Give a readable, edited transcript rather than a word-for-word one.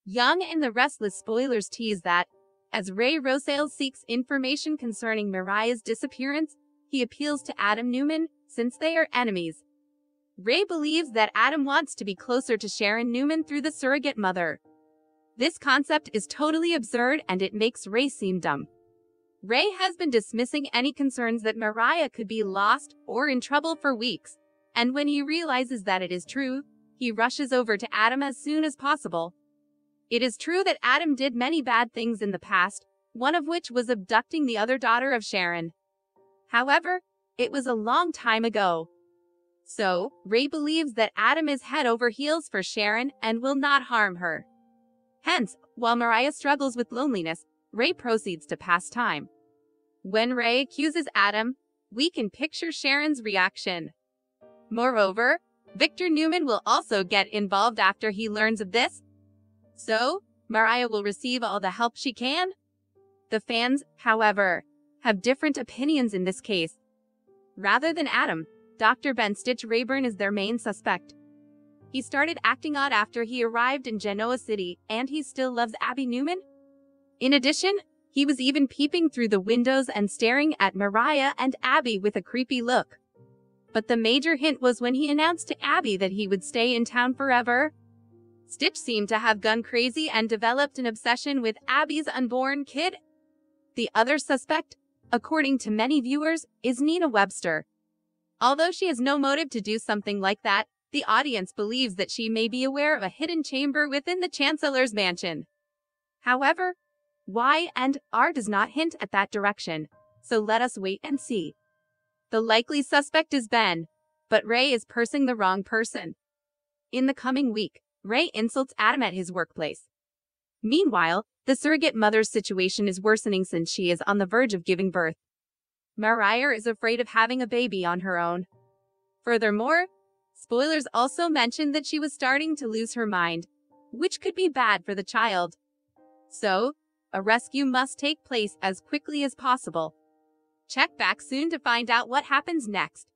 Young and the Restless spoilers tease that, as Ray Rosales seeks information concerning Mariah's disappearance, he appeals to Adam Newman, since they are enemies. Ray believes that Adam wants to be closer to Sharon Newman through the surrogate mother. This concept is totally absurd and it makes Ray seem dumb. Ray has been dismissing any concerns that Mariah could be lost or in trouble for weeks, and when he realizes that it is true, he rushes over to Adam as soon as possible. It is true that Adam did many bad things in the past, one of which was abducting the other daughter of Sharon. However, it was a long time ago. So, Ray believes that Adam is head over heels for Sharon and will not harm her. Hence, while Mariah struggles with loneliness, Ray proceeds to pass time. When Ray accuses Adam, we can picture Sharon's reaction. Moreover, Victor Newman will also get involved after he learns of this. So, Mariah will receive all the help she can. The fans, however, have different opinions in this case. Rather than Adam, Dr. Ben Stitch Rayburn is their main suspect. He started acting odd after he arrived in Genoa City, and he still loves Abby Newman. In addition, he was even peeping through the windows and staring at Mariah and Abby with a creepy look. But the major hint was when he announced to Abby that he would stay in town forever. Stitch seemed to have gone crazy and developed an obsession with Abby's unborn kid. The other suspect, according to many viewers, is Nina Webster. Although she has no motive to do something like that, the audience believes that she may be aware of a hidden chamber within the Chancellor's mansion. However, Y and R does not hint at that direction, so let us wait and see. The likely suspect is Ben, but Ray is pursing the wrong person. In the coming week, Ray insults Adam at his workplace. Meanwhile, the surrogate mother's situation is worsening since she is on the verge of giving birth. Mariah is afraid of having a baby on her own. Furthermore, spoilers also mentioned that she was starting to lose her mind, which could be bad for the child. So, a rescue must take place as quickly as possible. Check back soon to find out what happens next.